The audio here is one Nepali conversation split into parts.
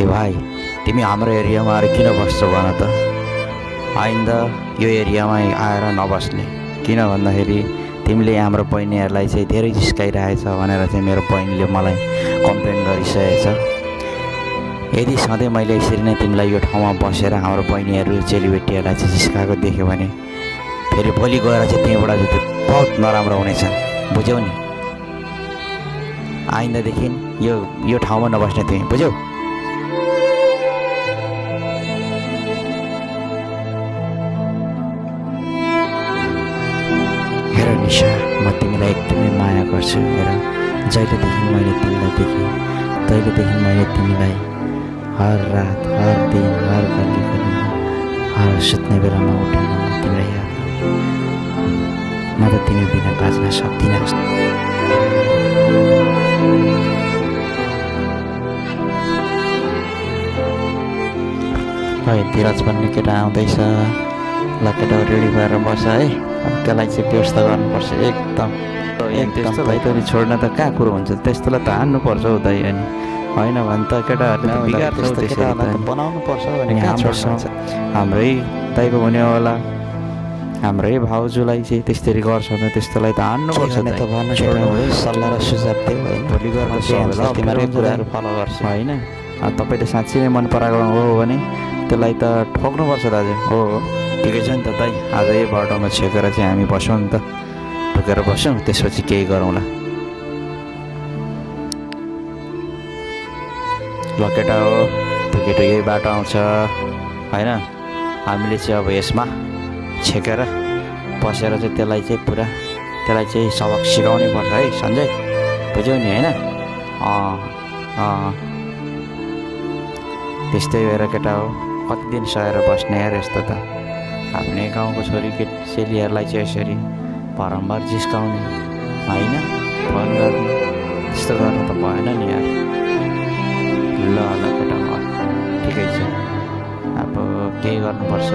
ए भाइ तिमी हाम्रो एरियामा आएर किन बस्छौ भन त आइन्दा यो एरियामा आएर नबस्ने किन भन्दाखेरि तिमीले हाम्रो बहिनीहरूलाई चाहिँ धेरै जिस्काइरहेछ भनेर चाहिँ मेरो बहिनीले मलाई कम्प्लेन गरिसकेछ यदि सधैँ मैले यसरी नै तिमीलाई यो ठाउँमा बसेर हाम्रो बहिनीहरू चेलीबेटीहरूलाई चाहिँ जिस्काएको देख्यो भने फेरि भोलि गएर चाहिँ त्यहीँबाट चाहिँ बहुत नराम्रो हुनेछ बुझ्यौ नि आइन्दादेखि यो ठाउँमा नबस्ने तिमी बुझ्यौ हेर निशा म तिमीलाई एकदमै माया गर्छु हेर जहिलेदेखि मैले तिमीलाई देखेँ तहिलेदेखि मैले तिमीलाई हर रात हर दिन हर गल्ली गल्लीमा हर सुत्ने बेलामा उठेर म तिमीलाई याद गर्छु म त तिमी बिना बाँच्न सक्दिनँ है धीरज भन्ने केटा आउँदैछ ल केटा रेडी भएर बस है अब त्यसलाई चाहिँ व्यवस्था गर्नुपर्छ एकदम त्यस्तोलाई त छोड्न त कहाँ कुरो हुन्छ त्यस्तोलाई त हान्नुपर्छ हौ दाइ अनि होइन भने त केटाहरूले बनाउनु पर्छ भने हाम्रै दाइको हुने होला हाम्रै भाउजूलाई चाहिँ त्यसरी गर्छ भने त्यस्तोलाई त हान्नुपर्छ त भन्न छोड्नु सल्लाह र सुझाव दियो होइन भोलि गर्नु तिमीहरू कुराहरू फलो गर्छ होइन तपाईँले साँच्चै नै मन पराएको हो भने त्यसलाई त ठोक्नुपर्छ दाजु हो ठिकै छ नि त दाइ आज यही बाटोमा छेकेर चाहिँ हामी बसौँ नि त ढुकेर बसौँ त्यसपछि केही गरौँला ल केटा हो त्यो केटो यही बाटो आउँछ होइन हामीले चाहिँ अब यसमा छेकेर बसेर चाहिँ त्यसलाई चाहिँ सबक सिकाउनै पर्छ है सञ्जय बुझ्यौ नि होइन त्यस्तै भएर केटा हो कति दिन सहेर बस्ने यार यस्तो त आफ्नै गाउँको छोरी चेलीहरूलाई चाहिँ यसरी बारम्बार जिस्काउने होइन फोन गर्ने त्यस्तो गर्नु त भएन नि यार ल ल केटा ठिकै छ अब केही गर्नुपर्छ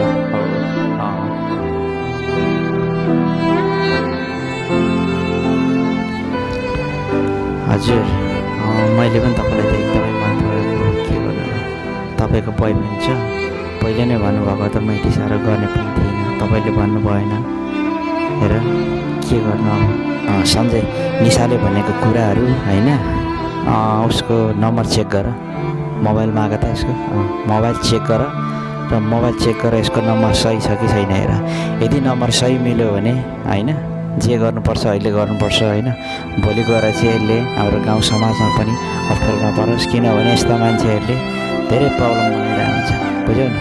हजुर मैले पनि तपाईँलाई त एकदमै मन परेको के गर्नु तपाईँको बोयफ्रेन्ड छ पहिले नै भन्नुभएको त मैले साह्रो गर्ने पनि थिइनँ तपाईँले भन्नु भएन हेर के गर्नु अब सञ्जय निशाले भनेको कुराहरू होइन उसको नम्बर चेक गर मोबाइल माग त यसको मोबाइल चेक गर र मोबाइल चेक गरेर यसको नम्बर सही छ कि छैन हेर यदि नम्बर सही मिल्यो भने होइन जे गर्नुपर्छ अहिले गर्नुपर्छ होइन भोलि गएर चाहिँ यसले हाम्रो गाउँ समाजमा पनि अप्ठ्यारो नपरोस् किनभने यस्ता मान्छेहरूले धेरै प्रब्लम बनाइरहेको हुन्छ बुझ्यौ नि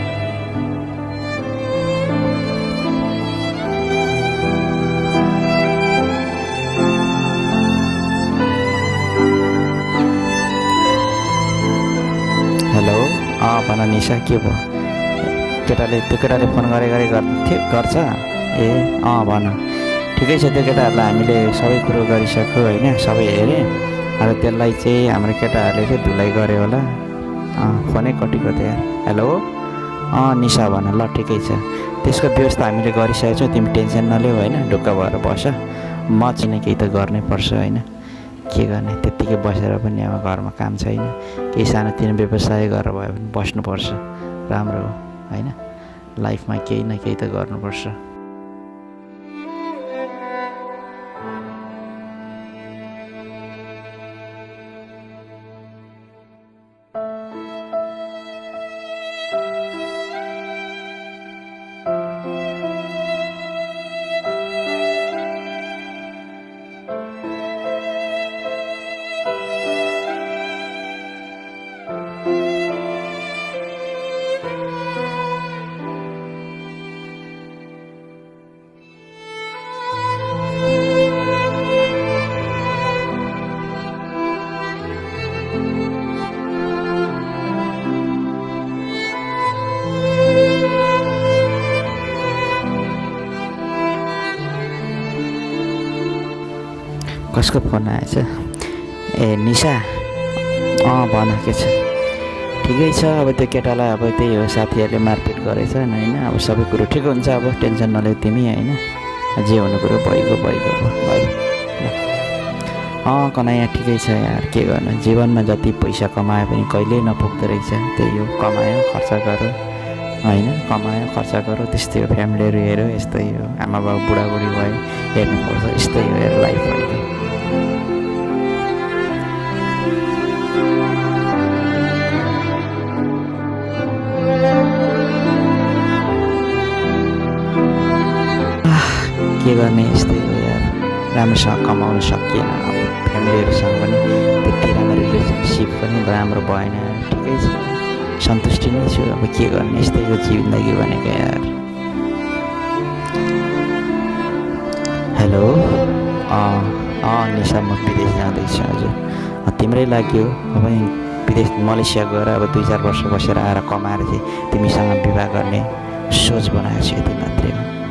हेलो भन निशा के भयो त्यो केटाले फोन गर्छ ए भन ठिकै छ त्यो केटाहरूलाई हामीले सबै कुरो गरिसक्यो होइन सबै हेरेँ अन्त त्यसलाई चाहिँ हाम्रो केटाहरूले चाहिँ धुलाइ गऱ्यो होला फोनै कटिको थियो यार हेलो निशा भन ल ठिकै छ त्यसको व्यवस्था हामीले गरिसकेको छौँ तिमी टेन्सन नलिऊ होइन ढुक्क भएर बस म चाहिँ केही त गर्नै पर्छ होइन के गर्ने त्यत्तिकै बसेर पनि अब घरमा काम छैन केही सानोतिनो व्यवसाय गरेर भयो भने बस्नुपर्छ राम्रो हो होइन लाइफमा केही न केही त गर्नुपर्छ कसको फोन आएछ ए निशा भन के छ ठिकै छ अब त्यो केटालाई अब त्यही हो साथीहरूले मारपिट गरेछ होइन अब सबै कुरो ठिक हुन्छ अब टेन्सन नलिऊ तिमी होइन जे हुनु कुरो भइगयो अब भाइ कन्हैया ठिकै छ यार, के गर्नु, जीवनमा जति पैसा कमायो पनि कहिल्यै नपुग्दो रहेछ। त्यही हो, कमायो खर्च गऱ्यो होइन, कमायो खर्च गऱ्यो, त्यस्तै हो। फ्यामिलीहरू हेऱ्यो, यस्तै हो। आमा बाउ बुढाबुढी भयो, हेर्नुपर्छ, यस्तै हो यार लाइफ भनेको। के गर्ने, यस्तै हो यार, राम्रोसँग कमाउनु सकिएन। अब फ्यामिलीहरूसँग पनि त्यति राम्रो रिलेसनसिप पनि राम्रो भएन, ठिकै छ, सन्तुष्टि नै छु। अब के गर्ने, यस्तै हो जिन्दगी भनेको यार। हेलो, निशा, म विदेश जाँदैछु हजुर। तिम्रै लागि हो, अब विदेश मलेसिया गएर अब 2-4 वर्ष बसेर आएर कमाएर चाहिँ तिमीसँग विवाह गर्ने सोच बनाएको छु, यति मात्रै हो।